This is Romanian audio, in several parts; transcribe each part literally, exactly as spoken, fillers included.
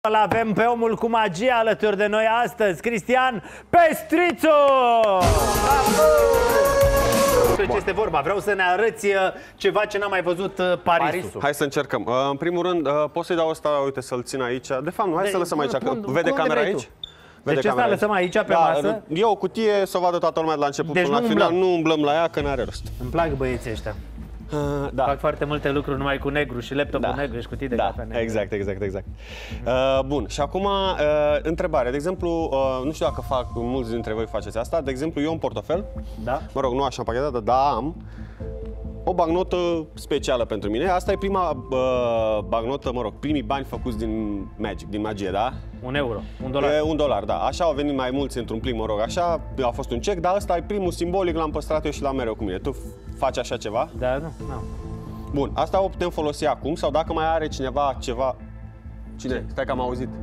Îl avem pe omul cu magie alături de noi astăzi, Cristian Pestrițu! Despre ce este vorba? Vreau să ne arăți ceva ce n-am mai văzut, Parisul. Parisul. Hai să încercăm. În primul rând, poți să-i dau ăsta, uite, să-l țin aici. De fapt, nu, hai de, să lăsăm aici. Pun, Vede pun camera aici? Vede deci ăsta lăsăm aici pe da, masă? E o cutie, să o vadă toată lumea de la început deci până nu la final. umblăm. Nu umblăm la ea, că n-are rost. Îmi plac băieții ăștia. Uh, da. Fac foarte multe lucruri numai cu negru și laptopul da. negru și cutii de da. cafea negru. Exact, exact, exact. Uh, bun, și acum uh, întrebare. De exemplu, uh, nu știu dacă fac, mulți dintre voi faceți asta. De exemplu, eu un portofel, da? mă rog, nu așa împachetată, dar am o bagnotă specială pentru mine. Asta e prima uh, bagnotă, mă rog, primii bani făcuți din Magic, din magie, da? Un euro, un dolar. E, un dolar, da. Așa au venit mai mulți într-un plin, mă rog, așa, a fost un cec, dar ăsta e primul simbolic, l-am păstrat eu și l-am mereu cu mine. Tu faci așa ceva? Da, nu, nu. Bun, asta o putem folosi acum sau dacă mai are cineva ceva... Cine? Ce? Stai că am auzit.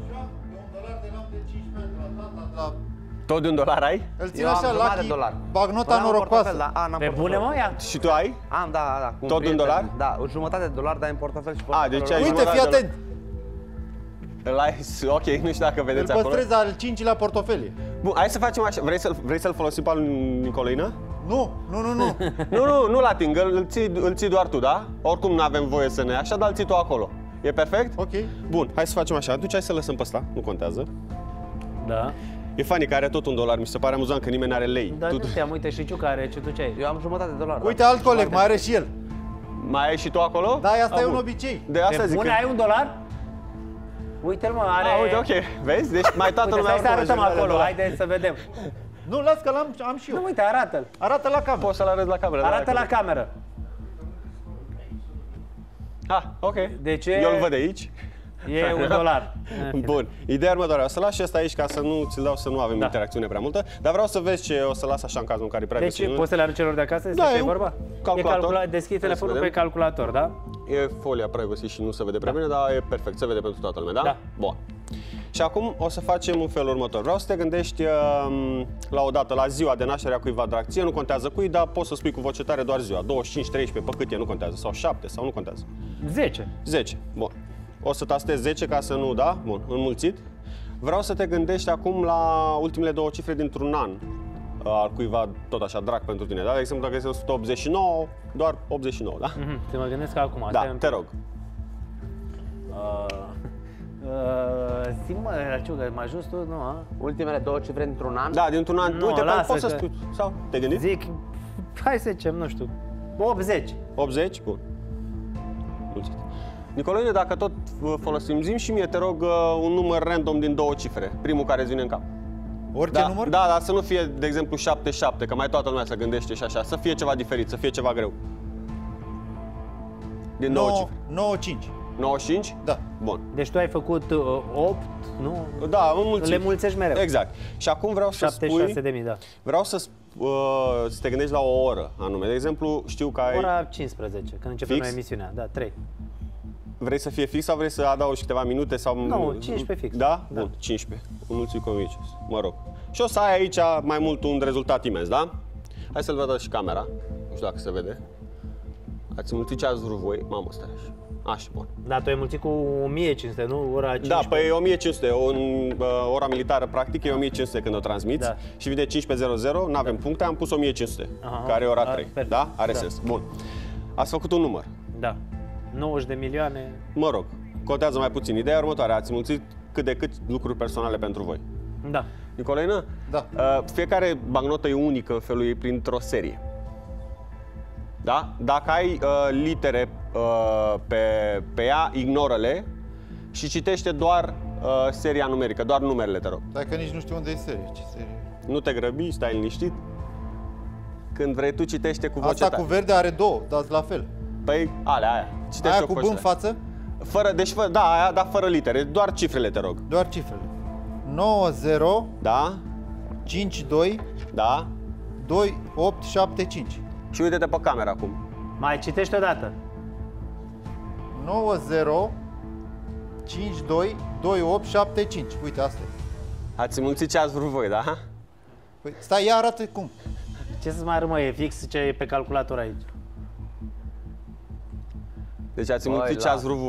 Tot de un dolar ai? Îl țin așa, Lucky, bagnota păi norocoasă. Da, a, pe bune, mă, ia? Și tu ai? Am, da, da. Cu tot de un dolar? Da, o jumătate de dolar, dar în portofel și a, deci ai uite, fii atent! Îl ai, ok, nu știu dacă vedeți acolo. Îl păstrez al cincilea portofelie. Bun, hai să facem așa. Vrei să-l vrei să-l folosim pe al Nicolăină? Nu, nu, nu, nu. nu, nu, nu-l ating, îl ții, îl ții doar tu, da? Oricum nu avem voie să ne așa, dar îl ții tu acolo. E perfect? Ok. Bun, hai să facem așa. Atunci hai să lăsăm pe ăsta, nu contează. Da. E funny că are tot un dolar, mi se pare amuzant că nimeni n-are lei. Da, tu te-am, uite și Ciuca are, ce tu ce ai? Eu am jumătate de dolar. Uite, alt coleg, mai are și el. Mai ai și tu acolo? Da, asta e un obicei. De asta zic bune, că... ai un dolar? Uite-l, mă, are... A, uite, ok, vezi? Deci mai toată lumea... Uite, stai să arătăm acolo, haide să vedem. Nu, las că l-am am și eu. Nu, uite, arată-l. Arată la cameră. Poți să-l arăți la cameră. Arată la cameră. Ah, ok. Deci e... Eu îl văd de aici. E un dolar. Bun. Ideea următoare, o să las și asta aici ca să nu ți-l dau să nu avem da. interacțiune prea multă, dar vreau să vezi ce o să las așa în cazul în care e prea deci găsit. poți să le arăți celor de acasă? Da, e vorba? calculator. E calcula... Deschizi telefonul pe calculator, da? E folia privacy și nu se vede prea da. bine, dar e perfect, se vede pentru toată lumea, da? Da. Bun. Și acum o să facem un felul următor. Vreau să te gândești uh, la o dată, la ziua de naștere a cuiva drag ție, nu contează cui, dar poți să spui cu voce tare doar ziua. douăzeci și cinci, treisprezece, pe cât e, nu contează. Sau șapte, sau nu contează. zece. zece. Bun. O să tastez zece ca să nu, da? Bun, înmulțit. Vreau să te gândești acum la ultimele două cifre dintr-un an al cuiva tot așa drag pentru tine, da? De exemplu, dacă este o sută optzeci și nouă, doar optzeci și nouă, da? Mm-hmm. Te mă gândesc acum. Da, te rog. Uh, uh, Sim, mă, Raciucă, mai jos tu, nu, a? Ultimele două cifre dintr-un an? Da, dintr-un an. Nu, uite, lasă poți să că... spui, sau te gândești? Zic, hai să zicem, nu știu, optzeci. optzeci? Bun. Mulțumesc. Nicolăine, dacă tot folosim, zi și mie, te rog, un număr random din două cifre, primul care îți vine în cap. Orice da, număr? Da, dar să nu fie, de exemplu, șapte șapte, că mai toată lumea se gândește și așa, să fie ceva diferit, să fie ceva greu. Din două cifre. nouă cinci. nouă cinci? Da. Bun. Deci tu ai făcut uh, opt, nu? Da, înmulțit. Le mulțești mereu. Exact. Și acum vreau să spui... șaptezeci și șase de mii, da. Vreau să, uh, să te gândești la o oră anume. De exemplu, știu că ai... Ora cincisprezece, când începem fix? noi emisiunea, da, trei. Vrei să fie fix sau vrei să adaugi câteva minute sau... Nu, cincisprezece fix. Da? Da. Bun, cincisprezece. Înmulțit cu mie, mă rog. Și o să ai aici mai mult un rezultat imens, da? Hai să-l vedă și camera. Nu știu dacă se vede. Ați înmulțit ce ați vrut voi. Mamă, stai așa. Așa, bun. Da, tu ai mulțit cu o mie cinci sute, nu? Ora cincisprezece. Da, păi o mie cinci sute. O, în, uh, ora militară, practic, e o mie cinci sute când o transmiți. Da. Și vine cincisprezece zero zero, nu avem puncte, am pus o mie cinci sute, Aha, care e ora a, trei. perfect. Da? Are Da. sens. Bun. Ați făcut un număr. Da. nouăzeci de milioane. Mă rog, contează mai puțin. Ideea următoare, ați mulțit cât de cât lucruri personale pentru voi. Da. Nicolăină? Da. Uh, fiecare bagnotă e unică în felul ei printr-o serie. Da? Dacă ai uh, litere uh, pe, pe ea, ignoră-le și citește doar uh, seria numerică, doar numerele, te rog. Dacă nici nu știu unde e serie. Ce serie? Nu te grăbi, stai liniștit. Când vrei tu, citește cu voce Asta tare. cu verde are două, dar la fel. Păi, alea, aia. Citește Aia cu B în față? Fără, deci, fără, da, aia, dar fără litere, doar cifrele, te rog. Doar cifrele. nouă zero, Da? cinci doi, Da? doi opt șapte cinci. Și uite-te pe camera acum. Mai citești odată. nouă zero, cinci doi, doi opt șapte cinci. Uite, asta e. Ați mulțit ce ați vrut voi, da? Păi, stai, ia arată cum. Ce să mai rămâie? E fix ce e pe calculator aici. Deci ați Băi, mulțit ce la- ați vrut voi.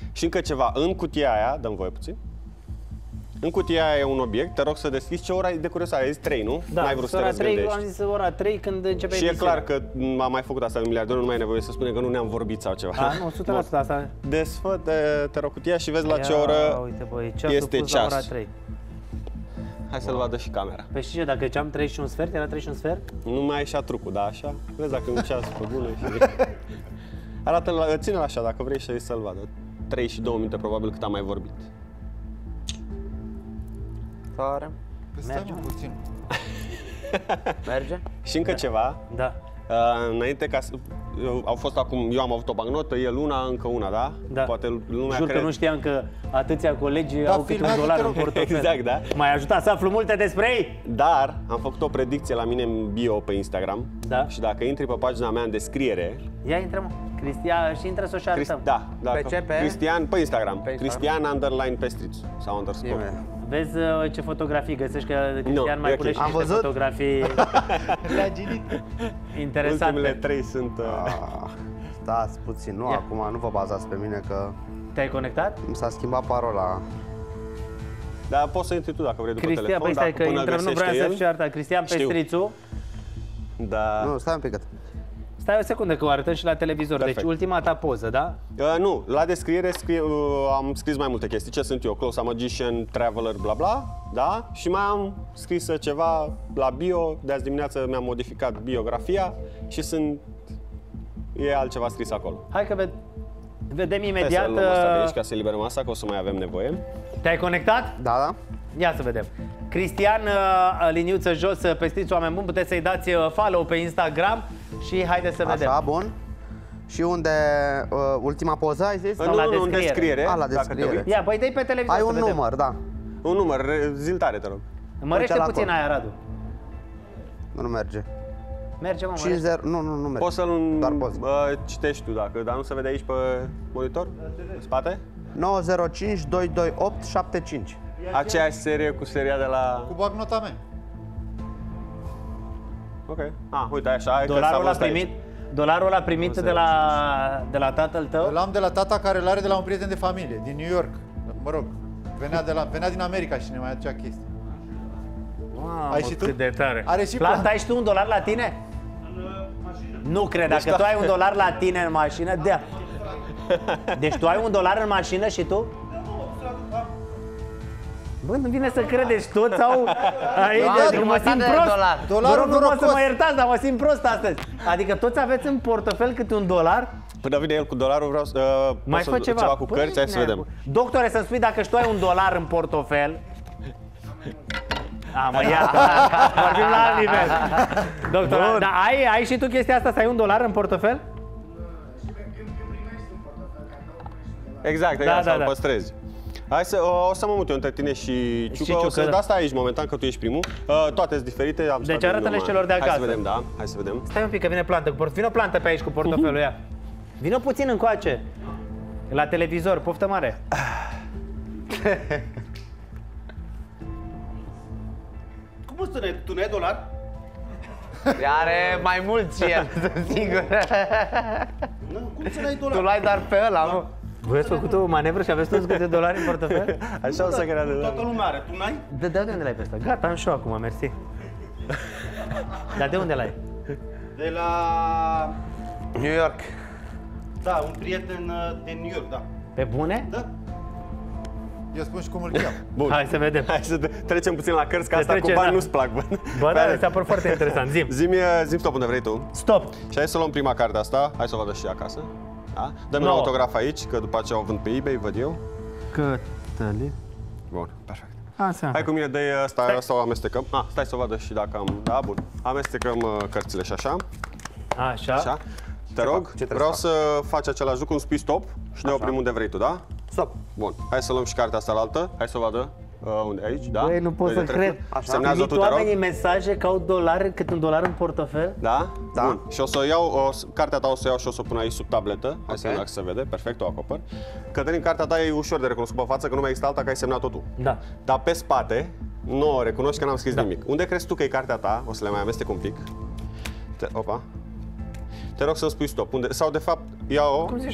Și încă ceva, în cutia aia, dăm voie puțin. În cutia aia e un obiect, te rog să deschizi ce ora e de curiozare, ai zis trei, nu? Da, N-ai vrut să te ora trei, răzgândești. am zis ora trei când începe Și e emisiunea. clar că am mai făcut asta de miliardul, nu mai e nevoie să spunem că nu ne-am vorbit sau ceva. A, nu, o sută la sută asta. Desfă, te, te rog cutia și vezi la ce Ia, oră uite, băi, ceasul este pus la ora ceas. trei. Hai să-l vadă și camera. Păi știi ce, dacă ziceam treizeci și un sfert, era treizeci și un sfert? Nu mai ai și trucul, da, așa? Vezi dacă e un ceas pe bune și... Arată-l, ține-l așa, dacă vrei și să-l vadă. trei și două minute probabil cât am mai vorbit. Tare. Păi stai mă puțin. Merge? Și încă ceva, Da. uh, înainte ca să... Eu, au fost acum, eu am avut o bancnotă, el una, încă una, da? Da. Poate lumea Jur că crede... nu știam că atâția colegi Da, au câte un filmează, dolar te în rog. portofel. Exact, da. M-ai ajutat să aflu multe despre ei? Dar am făcut o predicție la mine în bio pe Instagram. Da. Și dacă intri pe pagina mea în descriere... Ia intră, mă. Cristian, și intră să o și Crist, arătăm. da, da. Pe ce? Pe? Cristian, pe Instagram. Pe Instagram. Cristian underline Pestriț sau underscore. Zi-mi. Vezi uh, ce fotografii găsești, că Cristian Nu, mai e pune ok. și Am niște văzut. fotografii Le-a ginit. interesante. Ultimele trei sunt... Uh... Ah, stați puțin, nu Ia. acum, nu vă bazați pe mine că Te-ai conectat? mi s-a schimbat parola. Dar poți să intri tu dacă vrei după Cristian, telefon, păi stai dacă că până intrăm, nu găsește vreau să el. fiu arătat. Cristian Știu. Pestrițu. Da. Nu, stai un pic. Stai o secundă că o arătăm și la televizor. Perfect. Deci ultima ta poză, da? Uh, nu, la descriere scrie, uh, am scris mai multe chestii. Ce sunt eu? Close a magician, traveler, bla bla, da? Și mai am scris ceva la bio. De azi dimineață mi-am modificat biografia și sunt... E altceva scris acolo. Hai că ved- vedem Hai imediat. să luăm asta de uh, aici ca să eliberăm asta, că o să mai avem nevoie. Te-ai conectat? Da, da? Ia să vedem. Cristian, uh, liniuță jos, uh, Pestrițu, oameni buni, puteți să-i dați uh, follow pe Instagram și haideți să vedem. Așa, bun. Și unde, uh, ultima poză ai zis? Uh, Sau nu, la nu, nu, în descriere. descriere. A, la dacă te descriere. uiți. Ia, păi dă-i pe televizor Ai să un vedem. număr, da. Un număr, re- zi-l tare, te rog. Mărește Uite la puțin acolo. aia, Radu. Nu, nu merge. Merge, mă, cinci mărește. zero, nu, nu, nu merge. Poți să-l Doar poți. uh, citești tu, dacă, dar nu se vede aici pe monitor? În spate? nouă zero cinci doi doi opt șapte cinci. Aceeași serie cu seria de la... Cu bagnota mea. Ok. Ah, uite, așa, hai că s-a Dolarul a văzut aici. primit, dolarul a primit de la, de la tatăl tău? Îl am de la tata care îl are de la un prieten de familie, din New York. Mă rog, venea, de la, venea din America și ne mai aducea chestii. Mamă, Ai și tu? cât de tare. Are și Planta, planta. ai și tu un dolar la tine? Nu cred, dacă tu ai un dolar la tine în mașină, dea. Deci tu ai un dolar în mașină și tu? Bă, nu vine să credeți toți sau... Aici, am adică mă jumătate simt de prost. dolar. Vă Dolarul rog frumos să norocos. mă iertați, dar mă simt prost astăzi. Adică toți aveți în portofel câte un dolar? Până vine el cu dolarul, vreau să... Uh, Mai poți fă să- ceva. ceva cu Păi, cărți, hai să ne- vedem. Doctore, să-mi spui dacă și tu ai un dolar în portofel. A, mă, iată, vorbim la alt nivel. Doctor, dar ai, ai și tu chestia asta, să ai un dolar în portofel? Exact, Da, exact, da, să-l da. păstrezi. Hai să, o, o să mă mut eu între tine și Ciucă, Ciucă, o să da. da asta aici momentan, că tu ești primul. Uh, toate sunt diferite. Am Deci stat de arată-le numai- celor de Hai acasă. să vedem, da, hai să vedem. Stai un pic că vine plantă cu portofel. Vino plantă pe aici cu portofelul, ia. Vino puțin încoace. La televizor, poftă mare. Cum tu ne, tu ne ai dolar? Are mai mult și el, sunt sigur. Nu, cum să n-ai Tu dolar? l-ai doar pe ăla, mă. Voi ați făcut o manevră și aveți toți câte dolari în portofel? Așa o să creadă. Toată lumea are, tu n-ai? De, de unde l-ai pe ăsta? Gata, am și eu acum, mersi. Dar de unde l-ai? De la... New York. Da, un prieten uh, din New York, da. Pe bune? Da? Eu spun și cum îl cheamă. Bun. Hai să vedem. Hai să te- trecem puțin la cărți, că Să asta cu trecem, bani da. nu-ți plac, bă. Bă, da, mi s-a părut foarte interesant. Zim. Zi-mi, zi-mi stop unde vrei tu. Stop. Și hai să luăm prima carte asta, hai să o vadă și acasă. Da? Dă-mi un Nouă. autograf aici, că după aceea o vând pe eBay, văd eu. Cătălin. Bun, perfect. Așa. Hai cu mine, dă-i asta, asta o amestecăm. Ah, stai să o vadă și dacă am... Da, bun. Amestecăm uh, cărțile și așa. Așa. Așa. Te rog, ce trebuie vreau să să faci același lucru, îmi spui stop și ne oprim unde vrei tu, da? Stop. Bun. Hai să luăm și cartea asta la altă. Hai să o vadă. Uh, unde? Aici, da? Băi, nu pot Vezi să de trecut? cred. Așa. Semnează Primit tu, te oamenii rog. mesaje că au dolari, cât un dolar în portofel? Da? Da. Bun. Și o să o iau, o, să- cartea ta o să o iau și o să o pun aici sub tabletă. Hai Ok. să vedem dacă se vede. Perfect, o acopăr. Cătălin, cartea ta e ușor de recunoscut pe față, că nu mai există alta, că ai semnat-o tu. Da. Dar pe spate, nu o recunoști că n-am scris nimic. Unde crezi tu că e cartea ta? O să le mai amestec un pic. Te, opa. Te rog să-mi spui stop. Unde, sau de fapt, ia-o. Cum zici tu?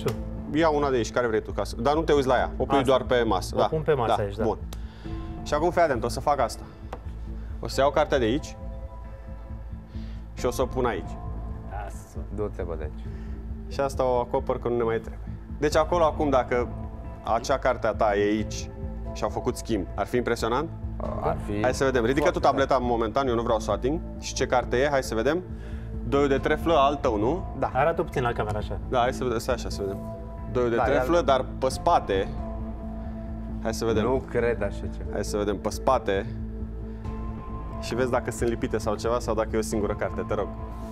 ia una de aici, care vrei tu, ca să... dar nu te uiți la ea, o pui Asta. doar pe masă. O pun pe masă aici, da. Bun. Și acum fii atent, o să fac asta. O să iau cartea de aici și o să o pun aici. Du-te, bă, de aici. Și asta o acopăr că nu ne mai trebuie. Deci acolo acum, dacă acea carte a ta e aici și au făcut schimb, ar fi impresionant? Ar fi... Hai să vedem. Ridică tu tableta momentan, eu nu vreau să o ating. Și ce carte e? Hai să vedem. Doiul de treflă, al tău, nu? Da. Arată puțin la camera așa. Da, hai să vedem, stai așa să vedem. Doiul de Da, treflă, ia- dar pe spate. Hai să vedem. Nu cred așa ceva. Hai să vedem pe spate. Și vezi dacă sunt lipite sau ceva sau dacă e o singură carte, te rog.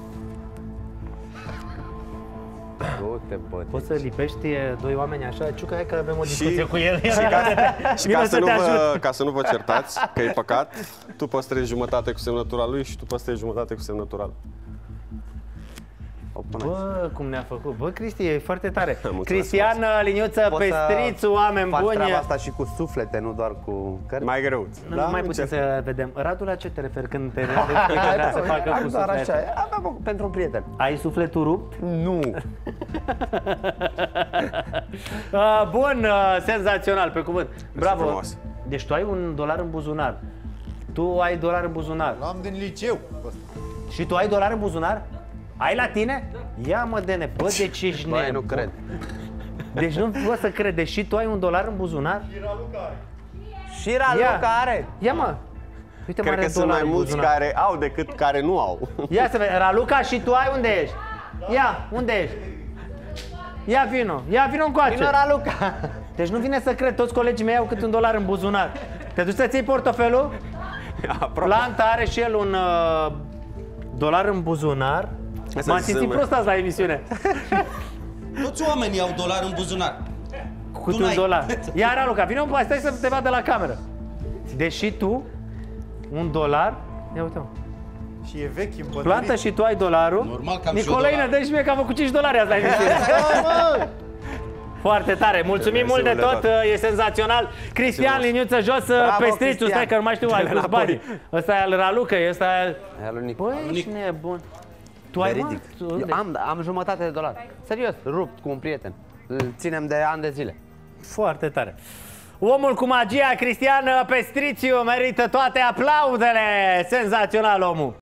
Du-te, bă, de Poți să lipești doi oameni așa? Ciucă, hai că avem o discuție Și, cu el. și, ca, și Vino ca, să să nu te vă, ajut. ca să nu vă certați, că e păcat, tu păstrezi jumătate cu semnătura lui și tu păstrezi jumătate cu semnătura lui. O pun aici. Bă, cum ne-a făcut. Bă, Cristi, e foarte tare. Mulțumesc, Cristian Liniuță, Poți să Pestrițu, oameni faci buni. treaba asta și cu suflete, nu doar cu cărți. Mai greu. Nu, da? mai puțin să vedem. Radu, la ce te referi când te referi că vrea să facă cu Doar așa, suflet? aveam pentru un prieten. Ai sufletul rupt? Nu. Uh, bun, uh, senzațional, pe cuvânt. Bravo. frumos. Deci tu ai un dolar în buzunar. Tu ai dolar în buzunar. L-am din liceu. Și tu ai dolar în buzunar? Ai la tine? Ia mă, Dene, bă, deci ești Băi, nu nebun. cred. Deci nu pot să cred, deși tu ai un dolar în buzunar? Și Raluca are. Ia mă. Uite, Cred mare că sunt dolar mai în mulți buzunar. care au decât care nu au. Ia să vedem, Raluca, și tu ai unde ești? Ia, unde ești? Ia vino, ia vino încoace. Vino Raluca. Deci nu vine să cred, toți colegii mei au cât un dolar în buzunar. Te duci să-ți iei portofelul? Planta are și el un uh, dolar în buzunar. Asta M-am se simțit nume- prost azi la emisiune. Toți oamenii au dolar în buzunar. Cu Tu un n-ai. dolar. Ia, Raluca, vino încoace, stai să te vadă la cameră. Deși tu, un dolar, ia uite-mă. Și e vechi, îmbătrânit. Plantă și tu ai dolarul. Normal că am și eu Nicolaine, dolar. dă și mie că am făcut cinci dolari azi la emisiune. Foarte tare, mulțumim Mersi mult de mult de tot, tot. e senzațional. Cristian Liniuță jos, Bravo, Pestrițu, Cristian. stai că nu mai știu, ai pus banii. Ăsta e al Raluca, ăsta e... Aia lui Nicu. Băi, ești nebun. Tu ai, mă? Veridic. Tu Eu unde? am, am jumătate de dolar. Serios, rupt cu un prieten. Îl ținem de ani de zile. Foarte tare. Omul cu magia, Cristian Pestrițiu, merită toate aplaudele. Senzațional omul.